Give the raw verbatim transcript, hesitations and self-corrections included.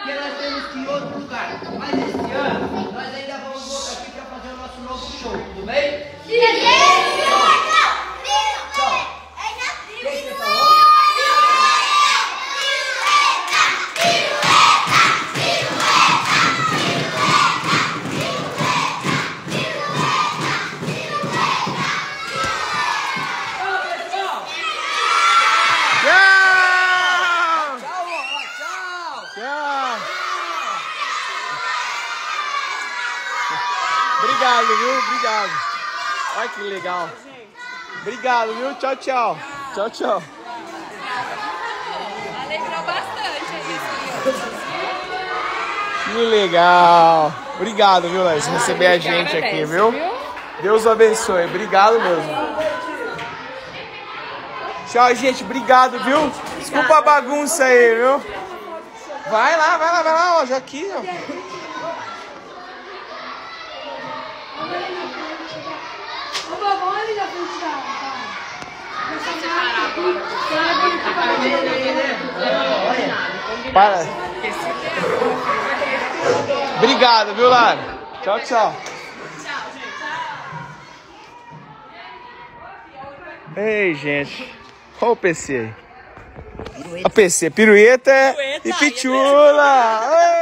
porque nós temos que ir em outro lugar. Mas esse ano, nós ainda vamos voltar aqui para fazer o nosso novo show, tudo bem? Obrigado, viu? Obrigado. Olha que legal. Obrigado, viu? Tchau, tchau. Tchau, tchau. Alegrou bastante isso. Que legal. Obrigado, viu, Léo? Por receber a gente aqui, viu? Deus abençoe. Obrigado mesmo. Tchau, gente. Obrigado, viu? Desculpa a bagunça aí, viu? Vai lá, vai lá, vai lá, ó. Já aqui, ó. Para. Obrigado, viu, Lara? Tchau, tchau. Ei, gente. Olha o P C aí. O P C, pirueta, pirueta e pitula.